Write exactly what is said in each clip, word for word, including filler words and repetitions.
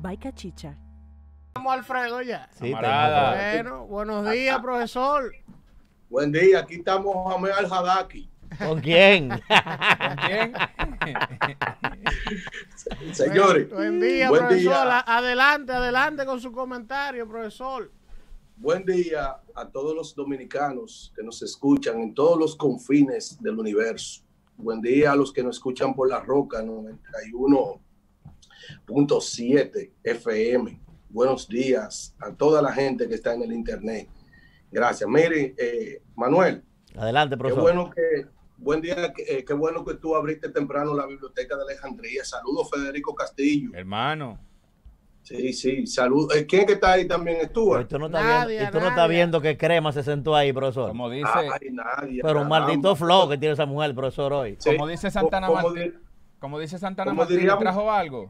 by Cachicha. Estamos Alfredo ya. Sí, bueno, buenos días, profesor. Buen día, aquí estamos Ahmed Al-Hadaki. ¿Con quién? ¿Con quién? Señores. Buen, buen día, buen profesor. Día. Adelante, adelante con su comentario, profesor. Buen día a todos los dominicanos que nos escuchan en todos los confines del universo. Buen día a los que nos escuchan por La Roca noventa y uno punto siete F M. Buenos días a toda la gente que está en el internet. Gracias. Mire, eh, Manuel. Adelante, profesor. Qué bueno que, buen día, eh, qué bueno que tú abriste temprano la biblioteca de Alejandría. Saludos, Federico Castillo. Hermano. Sí, sí, saludos. ¿Quién es que está ahí también? Estuvo. Y tú no estás viendo, y tú no estás viendo que Crema se sentó ahí, profesor. Como dice. Ay, nadie, pero un maldito flow que tiene esa mujer, profesor, hoy. Sí. Como dice Santana como, Martín. Como dice Santana como Martín, diría, ¿trajo algo?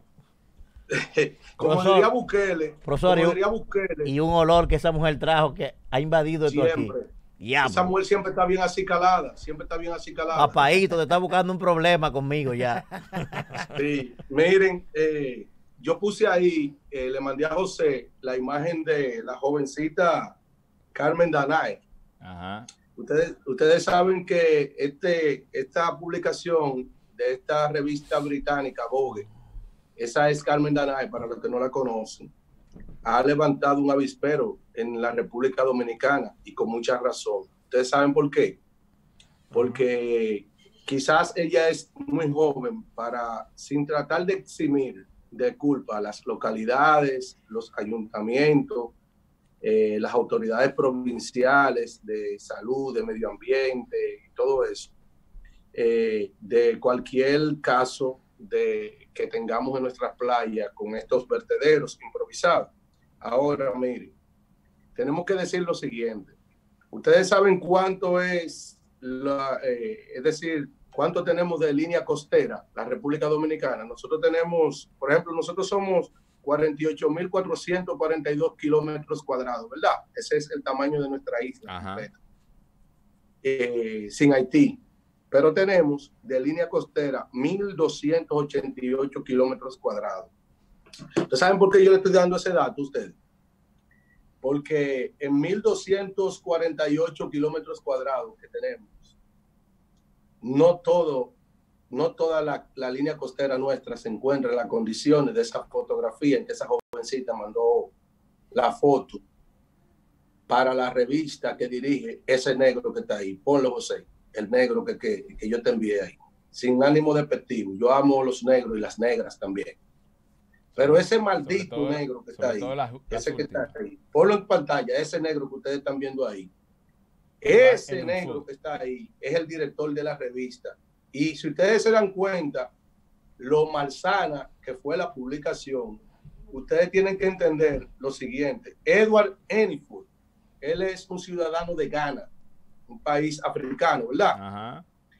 como profesor, diría Bukele. Profesor, como y, diría Bukele. Y un olor que esa mujer trajo que ha invadido esto aquí. Ya, esa mujer siempre está bien acicalada, siempre está bien acicalada. Papaíto, te está buscando un problema conmigo ya. Sí, miren, eh, yo puse ahí, eh, le mandé a José la imagen de la jovencita Carmen Danay. Ajá. Ustedes, ustedes saben que este, esta publicación de esta revista británica, Vogue, esa es Carmen Danay, para los que no la conocen, ha levantado un avispero en la República Dominicana y con mucha razón. ¿Ustedes saben por qué? Porque quizás ella es muy joven para, sin tratar de eximir de culpa a las localidades, los ayuntamientos, eh, las autoridades provinciales de salud, de medio ambiente y todo eso, eh, de cualquier caso de que tengamos en nuestras playas con estos vertederos improvisados. Ahora, miren, tenemos que decir lo siguiente. Ustedes saben cuánto es, la, eh, es decir, cuánto tenemos de línea costera, la República Dominicana. Nosotros tenemos, por ejemplo, nosotros somos cuarenta y ocho mil cuatrocientos cuarenta y dos kilómetros cuadrados, ¿verdad? Ese es el tamaño de nuestra isla, eh, sin Haití. Pero tenemos de línea costera mil doscientos ochenta y ocho kilómetros cuadrados. ¿Ustedes saben por qué yo le estoy dando ese dato a ustedes? Porque en mil doscientos cuarenta y ocho kilómetros cuadrados que tenemos, no todo, no toda la, la línea costera nuestra se encuentra en las condiciones de esa fotografía en que esa jovencita mandó la foto para la revista que dirige ese negro que está ahí. Ponlo, José, el negro que, que, que yo te envié ahí. Sin ánimo despectivo. Yo amo los negros y las negras también. Pero ese maldito todo, negro que está ahí, las, las ese que está ahí, ponlo en pantalla, ese negro que ustedes están viendo ahí, ese negro que está ahí es el director de la revista. Y si ustedes se dan cuenta lo malsana que fue la publicación, ustedes tienen que entender lo siguiente. Edward Eniford, él es un ciudadano de Ghana, un país africano, ¿verdad? Ajá.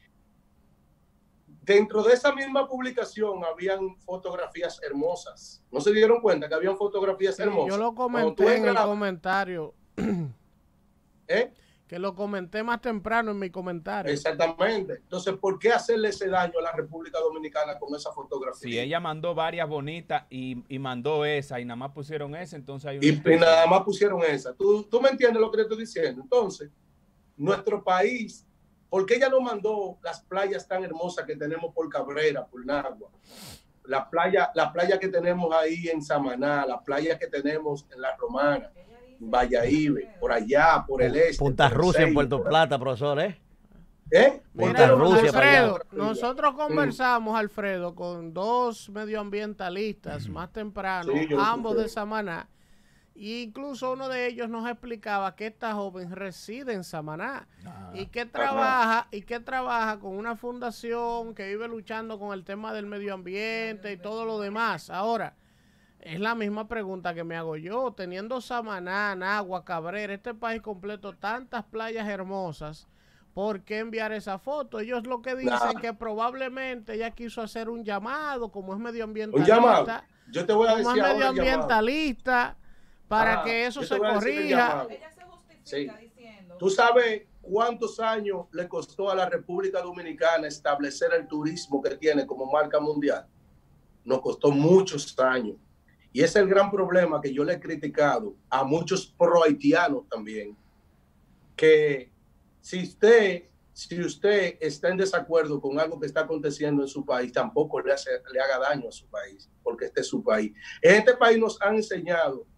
Dentro de esa misma publicación habían fotografías hermosas. ¿No se dieron cuenta que habían fotografías sí, hermosas? Yo lo comenté en el la... comentario. ¿Eh? Que lo comenté más temprano en mi comentario. Exactamente. Entonces, ¿por qué hacerle ese daño a la República Dominicana con esa fotografía? Si sí, ella mandó varias bonitas y, y mandó esa y nada más pusieron esa, entonces hay una y, y nada más pusieron esa. ¿Tú, ¿Tú me entiendes lo que te estoy diciendo? Entonces, nuestro país... ¿Por qué ella no mandó las playas tan hermosas que tenemos por Cabrera, por Nagua? La playa, la playa que tenemos ahí en Samaná, la playa que tenemos en La Romana, en Valladolid, por allá, por el este. Punta Rusia en Puerto Plata, profesor, ¿eh? ¿Eh? Punta Rusia. Alfredo, nosotros conversamos, mm. Alfredo, con dos medioambientalistas mm. más temprano, sí, ambos de Samaná. Y incluso uno de ellos nos explicaba que esta joven reside en Samaná ah, y que trabaja ajá. y que trabaja con una fundación que vive luchando con el tema del medio ambiente y todo lo demás. Ahora, es la misma pregunta que me hago yo, teniendo Samaná, Nagua, Cabrera, este país completo, tantas playas hermosas, ¿por qué enviar esa foto? Ellos lo que dicen nah. que probablemente ella quiso hacer un llamado, como es medioambientalista. Un llamado. Yo te voy a como decir es medioambientalista. Para ah, que eso se corrija. Ella se justifica sí. diciendo. ¿Tú sabes cuántos años le costó a la República Dominicana establecer el turismo que tiene como marca mundial? Nos costó muchos años. Y ese es el gran problema que yo le he criticado a muchos pro-haitianos también, que si usted, si usted está en desacuerdo con algo que está aconteciendo en su país, tampoco le, hace, le haga daño a su país, porque este es su país. En este país nos han enseñado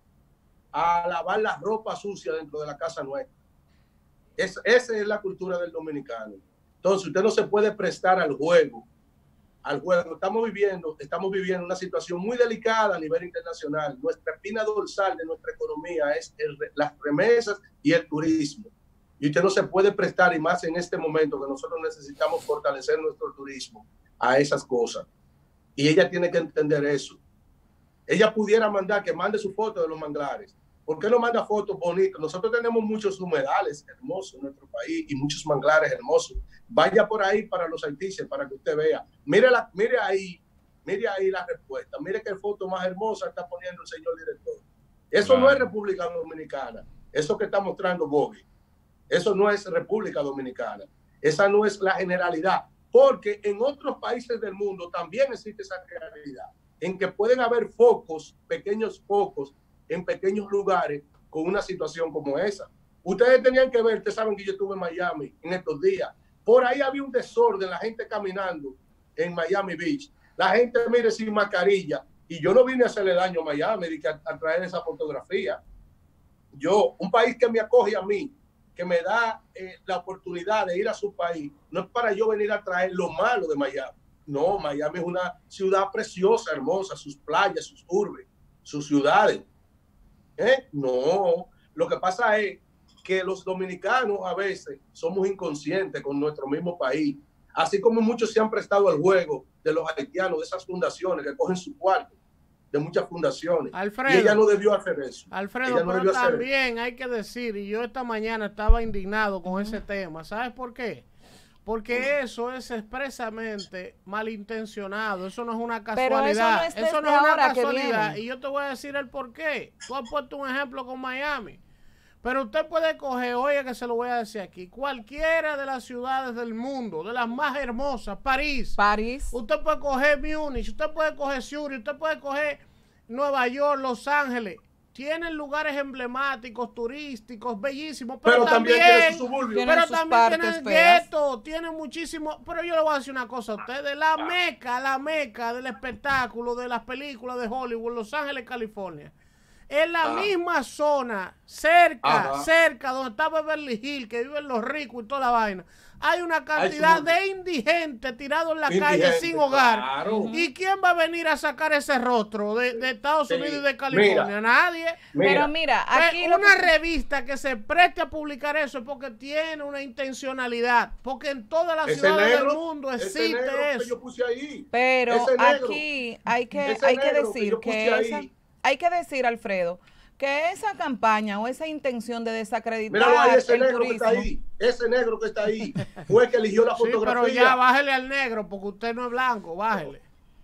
a lavar la ropa sucia dentro de la casa nuestra. Es, esa es la cultura del dominicano. Entonces, usted no se puede prestar al juego. Al juego. Estamos viviendo, estamos viviendo una situación muy delicada a nivel internacional. Nuestra espina dorsal de nuestra economía es el, las remesas y el turismo. Y usted no se puede prestar, y más en este momento que nosotros necesitamos fortalecer nuestro turismo, a esas cosas. Y ella tiene que entender eso. Ella pudiera mandar, que mande su foto de los manglares. ¿Por qué no manda fotos bonitas? Nosotros tenemos muchos humedales hermosos en nuestro país y muchos manglares hermosos. Vaya por ahí para los haitises para que usted vea. Mire, la, mire ahí, mire ahí la respuesta. Mire qué foto más hermosa está poniendo el señor director. Eso claro. No es República Dominicana. Eso que está mostrando Boggy. Eso no es República Dominicana. Esa no es la generalidad. Porque en otros países del mundo también existe esa generalidad. En que pueden haber focos, pequeños focos, en pequeños lugares con una situación como esa. Ustedes tenían que ver, ustedes saben que yo estuve en Miami en estos días. Por ahí había un desorden, la gente caminando en Miami Beach. La gente, mire, sin mascarilla. Y yo no vine a hacerle daño a Miami, ni a, a traer esa fotografía. Yo, un país que me acoge a mí, que me da eh, la oportunidad de ir a su país, no es para yo venir a traer lo malo de Miami. No, Miami es una ciudad preciosa, hermosa, sus playas, sus urbes, sus ciudades. ¿Eh? No, lo que pasa es que los dominicanos a veces somos inconscientes con nuestro mismo país, así como muchos se han prestado al juego de los haitianos, de esas fundaciones que cogen su cuarto, de muchas fundaciones. Alfredo, y ella no debió hacer eso. Alfredo, no pero también hay que decir, y yo esta mañana estaba indignado con ese tema, ¿sabes por qué? Porque eso es expresamente malintencionado, eso no es una casualidad, eso no es, eso no es una casualidad, y yo te voy a decir el por qué. Tú has puesto un ejemplo con Miami, pero usted puede coger, oye que se lo voy a decir aquí, cualquiera de las ciudades del mundo, de las más hermosas, París, París, usted puede coger Múnich, usted puede coger Zurich, usted puede coger Nueva York, Los Ángeles. Tienen lugares emblemáticos, turísticos, bellísimos, pero, pero también, también tienen sus suburbios. Pero también tienen guetos, tienen muchísimo. Pero yo le voy a decir una cosa a ustedes, la meca, la meca del espectáculo, de las películas de Hollywood, Los Ángeles, California. En la ah. misma zona, cerca, Ajá. cerca, donde está Beverly Hills, que viven los ricos y toda la vaina, hay una cantidad de indigentes tirados en la Indigente, calle sin hogar. Claro. ¿Y quién va a venir a sacar ese rostro de, de Estados sí. Unidos y de California? Mira, Nadie. Mira, Pero mira, aquí una que... revista que se preste a publicar eso es porque tiene una intencionalidad, porque en todas las ese ciudades negro, del mundo existe eso. Que yo puse ahí. Pero aquí hay que, hay que decir que, que esa, hay que decir, Alfredo, que esa campaña o esa intención de desacreditar Míralo ahí, ese el negro turismo, que está ahí, ese negro que está ahí, fue el que eligió la fotografía. Sí, pero ya bájele al negro, porque usted no es blanco, bájele.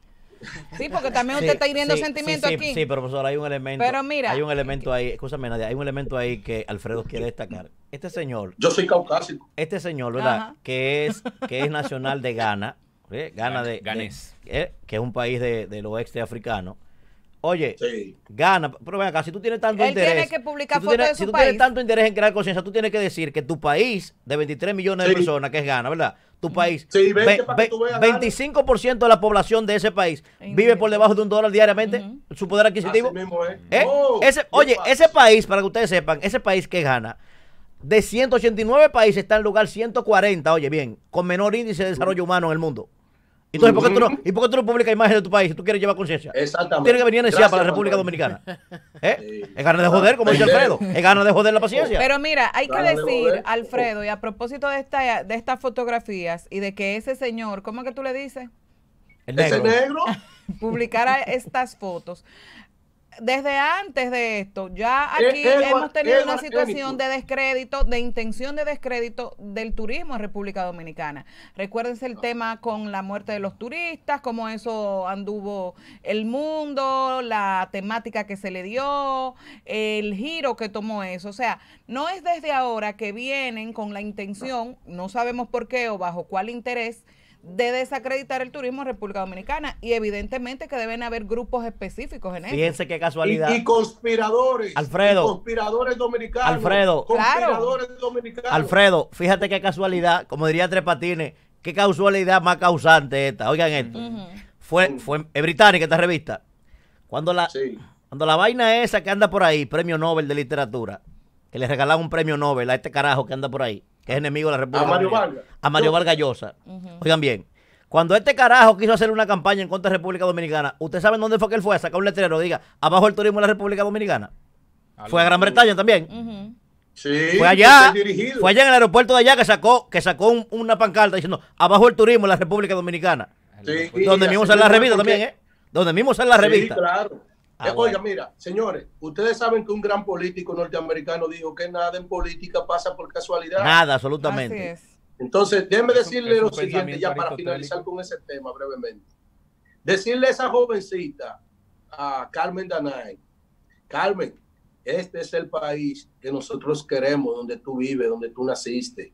Sí, porque también usted sí, está hiriendo sí, sentimientos sí, aquí. Sí, sí, profesor, hay un elemento, pero mira, hay un elemento ahí, escúchame Nadia, hay un elemento ahí que Alfredo quiere destacar. Este señor, yo soy caucásico. Este señor, ¿verdad? Ajá. Que es que es nacional de Ghana, ¿eh? Ghana de, Ganés, ¿eh? Que es un país de, del oeste africano. Oye, sí. Gana, pero ven acá, si tú tienes tanto Él interés, tiene que publicar si tú, fotos tienes, de su si tú país. tienes tanto interés en crear conciencia, tú tienes que decir que tu país, de veintitrés millones sí. de personas, que es Ghana, ¿verdad? Tu país, sí, ve, ve, veinticinco por ciento de la población de ese país sí. vive por debajo de un dólar diariamente, uh-huh. su poder adquisitivo. Así mismo es. ¿Eh? Oh, ese, oye, ese país, para que ustedes sepan, ese país que gana, de ciento ochenta y nueve países está en lugar ciento cuarenta, oye bien, con menor índice de desarrollo humano en el mundo. Entonces, ¿por qué tú no, ¿y por qué tú no publicas imágenes de tu país si tú quieres llevar conciencia? Exactamente. Tienes que venir a necesidad para la República Dominicana. ¿Eh? Sí. Es ganas de joder, como dice Alfredo. Es ganas de joder la paciencia. Pero mira, hay que decir, Alfredo, y a propósito de esta, de estas fotografías y de que ese señor, ¿cómo es que tú le dices? El negro. ¿Ese negro? Publicara estas fotos. Desde antes de esto, ya aquí Edward, hemos tenido Edward, una situación de descrédito, de intención de descrédito del turismo en República Dominicana. Recuérdense el tema con la muerte de los turistas, cómo eso anduvo el mundo, la temática que se le dio, el giro que tomó eso. O sea, no es desde ahora que vienen con la intención, no sabemos por qué o bajo cuál interés, de desacreditar el turismo en República Dominicana, y evidentemente que deben haber grupos específicos en eso. Fíjense qué casualidad. Y, y conspiradores. Alfredo. Y conspiradores dominicanos. Alfredo. Conspiradores Claro. dominicanos. Alfredo, fíjate qué casualidad, como diría Tres Patines, qué casualidad más causante esta. Oigan esto. Ujú. Fue, fue es británica esta revista. Cuando la, Sí. cuando la vaina esa que anda por ahí, premio Nobel de literatura, que le regalaron un premio Nobel a este carajo que anda por ahí, que es enemigo de la República A Mario Dominicana, Vargas. a Mario Yo- Vargas Llosa. Ujú. Oigan bien, cuando este carajo quiso hacer una campaña en contra de República Dominicana, ¿ustedes saben dónde fue que él fue a sacar un letrero que diga abajo el turismo en la República Dominicana? Fue a Gran Bretaña también. Ujú. Sí, Fue allá, que esté dirigido. fue allá en el aeropuerto de allá que sacó, que sacó un- una pancarta diciendo abajo el turismo en la República Dominicana. Sí, y Donde mismo sale la así revista porque- también, ¿eh? Donde mismo sale la Sí, revista. claro. Ah, Eh, Oiga, bueno. mira, señores, ustedes saben que un gran político norteamericano dijo que nada en política pasa por casualidad. Nada, Así absolutamente. es. Entonces, déjenme Es un- decirle es un lo siguiente, pensamiento ya para aristotélico. finalizar con ese tema brevemente. Decirle a esa jovencita, a Carmen Danay, Carmen, este es el país que nosotros queremos, donde tú vives, donde tú naciste.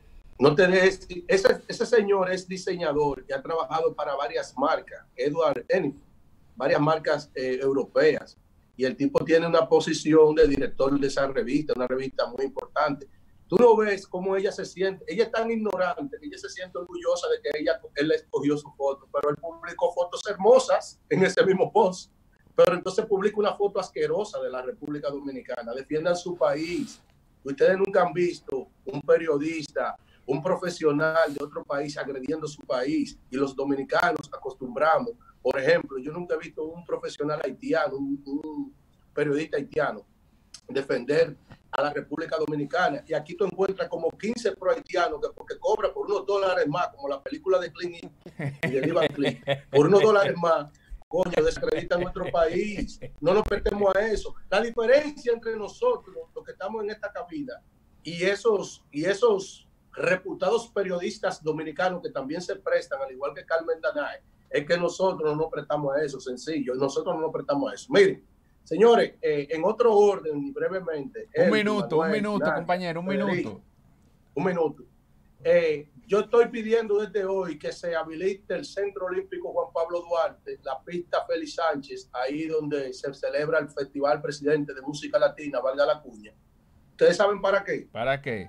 No te dejes, ese, ese señor es diseñador y ha trabajado para varias marcas, Edward Ennis, varias marcas eh, europeas. Y el tipo tiene una posición de director de esa revista, una revista muy importante. Tú no ves cómo ella se siente. Ella es tan ignorante que ella se siente orgullosa de que ella, él le escogió su foto, pero él publicó fotos hermosas en ese mismo post. Pero entonces publica una foto asquerosa de la República Dominicana. Defiendan su país. Ustedes nunca han visto un periodista, un profesional de otro país agrediendo su país, y los dominicanos acostumbramos. Por ejemplo, yo nunca he visto un profesional haitiano, un, un periodista haitiano, defender a la República Dominicana. Y aquí tú encuentras como quince pro haitianos que porque cobra por unos dólares más, como la película de Clint Eastwood y de Ivan Clint, por unos dólares más, coño, desacredita nuestro país. No nos perdemos a eso. La diferencia entre nosotros, los que estamos en esta cabina, y esos, y esos reputados periodistas dominicanos que también se prestan, al igual que Carmen Danay, es que nosotros no nos prestamos a eso, sencillo. Nosotros no nos prestamos a eso. Miren, señores, eh, en otro orden y brevemente. Un Elvin, minuto, Manuel, un minuto, Nadia, compañero, un Federico, minuto. Un minuto. Eh, yo estoy pidiendo desde hoy que se habilite el Centro Olímpico Juan Pablo Duarte, la pista Félix Sánchez, ahí donde se celebra el Festival Presidente de Música Latina, valga la cuña. ¿Ustedes saben para qué? ¿Para qué?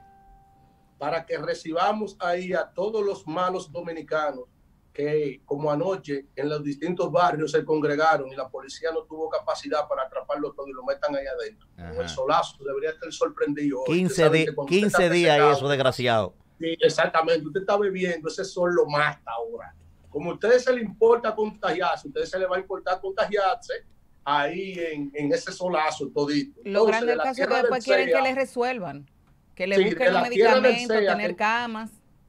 Para que recibamos ahí a todos los malos dominicanos que, como anoche, en los distintos barrios se congregaron y la policía no tuvo capacidad para atraparlos todos y lo metan ahí adentro. Con el solazo, debería estar sorprendido. hoy. quince, Usted sabe di- que cuando usted quince está días y resecado, eso, desgraciado. Sí, exactamente. Usted está bebiendo, ese sol lo mata ahora. Como a ustedes se le importa contagiarse, a ustedes se les va a importar contagiarse ahí en, en ese solazo todito. Lo Entonces, grande de del la caso es que tierra después del quieren que C E A, les resuelvan, que le Sí, busquen de los la tierra del medicamentos, C E A, tener que- camas.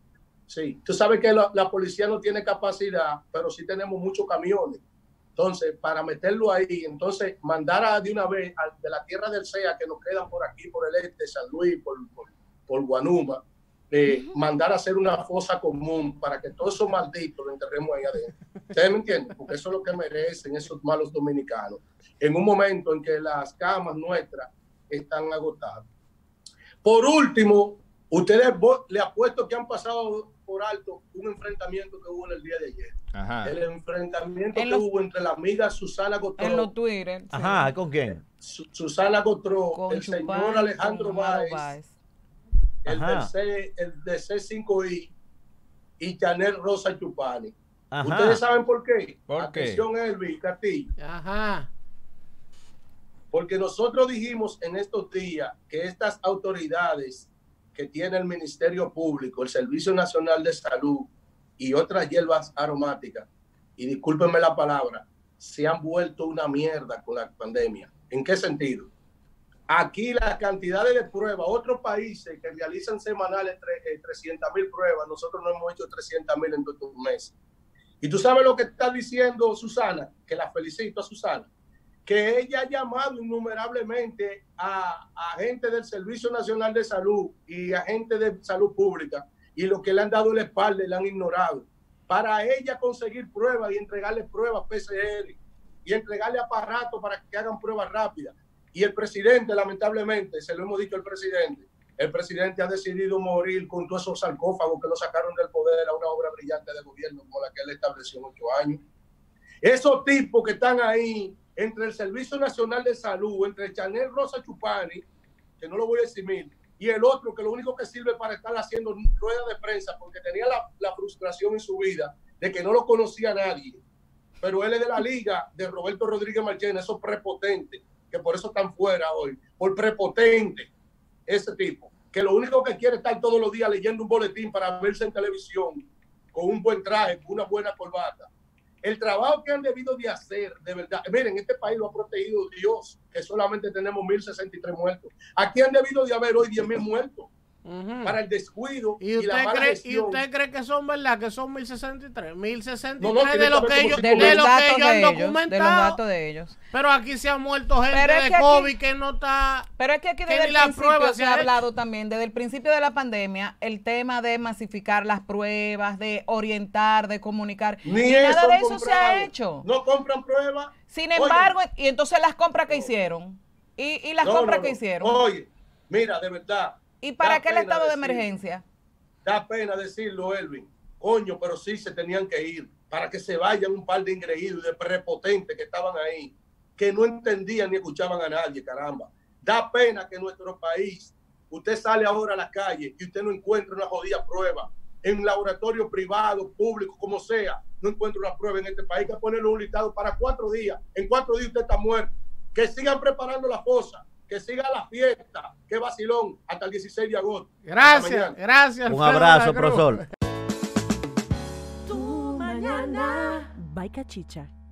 Sí, tú sabes que la, la policía no tiene capacidad, pero sí tenemos muchos camiones. Entonces, para meterlo ahí, entonces mandar a, de una vez a, de la tierra del C E A que nos quedan por aquí, por el este, San Luis, por, por, por Guanuma, eh, uh-huh. mandar a hacer una fosa común para que todos esos malditos lo enterremos ahí adentro. ¿Ustedes me entienden? Porque eso es lo que merecen esos malos dominicanos. En un momento en que las camas nuestras están agotadas. Por último, ustedes le apuesto que han pasado por alto un enfrentamiento que hubo en el día de ayer. Ajá. El enfrentamiento en que los, hubo entre la amiga Susana Gotró. En los Twitter. Sí. Ajá, ¿con quién? Su, Susana Gotró, con el Chupán, señor Alejandro Báez, Báez, el, del C, el de C cinco I y Chanel Rosa Chupani. Ajá. ¿Ustedes saben por qué? ¿Por Atención, qué? Elvi, Castillo. Ajá. Porque nosotros dijimos en estos días que estas autoridades que tiene el Ministerio Público, el Servicio Nacional de Salud y otras hierbas aromáticas, y discúlpenme la palabra, se han vuelto una mierda con la pandemia. ¿En qué sentido? Aquí las cantidades de pruebas, otros países que realizan semanales trescientas mil pruebas, nosotros no hemos hecho trescientas mil en dos meses. Y tú sabes lo que está diciendo Susana, que la felicito a Susana, que ella ha llamado innumerablemente a, a gente del Servicio Nacional de Salud y a gente de salud pública, y lo que le han dado la espalda y le han ignorado, para ella conseguir pruebas y entregarle pruebas P C R y entregarle aparatos para que hagan pruebas rápidas. Y el presidente, lamentablemente, se lo hemos dicho al presidente, el presidente ha decidido morir con todos esos sarcófagos que lo sacaron del poder a una obra brillante de gobierno como la que él estableció en ocho años. Esos tipos que están ahí, entre el Servicio Nacional de Salud, entre Chanel Rosa Chupani, que no lo voy a eximir, y el otro que lo único que sirve para estar haciendo ruedas de prensa porque tenía la, la frustración en su vida de que no lo conocía nadie, pero él es de la liga de Roberto Rodríguez Marchena, esos prepotentes, que por eso están fuera hoy, por prepotente, ese tipo, que lo único que quiere es estar todos los días leyendo un boletín para verse en televisión, con un buen traje, con una buena corbata. El trabajo que han debido de hacer, de verdad, miren, este país lo ha protegido Dios, que solamente tenemos mil sesenta y tres muertos. Aquí han debido de haber hoy diez mil muertos. Uh-huh. Para el descuido y, y la mala cree, gestión. ¿Y usted cree que son verdad que son mil sesenta y tres? mil sesenta y tres no, no, de lo que ellos, de de los lo que ellos han ellos, documentado. De los datos de ellos. Pero aquí se ha muerto gente pero es de que COVID aquí, que no está... Pero es que aquí desde el principio se ha hablado también, desde el principio de la pandemia, el tema de masificar las pruebas, de orientar, de comunicar. Ni y nada de eso comprado. se ha hecho. No compran pruebas. Sin embargo, oye, y entonces las compras que hicieron. Y, y las no, compras no, que no. hicieron. Oye, mira, de verdad. ¿Y para qué el estado de emergencia? Da pena decirlo, Elvin. Coño, pero sí se tenían que ir para que se vayan un par de ingreídos y de prepotentes que estaban ahí, que no entendían ni escuchaban a nadie, caramba. Da pena que en nuestro país, usted sale ahora a la calle y usted no encuentra una jodida prueba. En laboratorio privado, público, como sea, no encuentra una prueba en este país. Hay que ponerle un listado para cuatro días. En cuatro días usted está muerto. Que sigan preparando la fosa. Que siga la fiesta, que vacilón, hasta el dieciséis de agosto. Gracias, gracias. Un abrazo, profesor. Tu mañana. By Cachicha.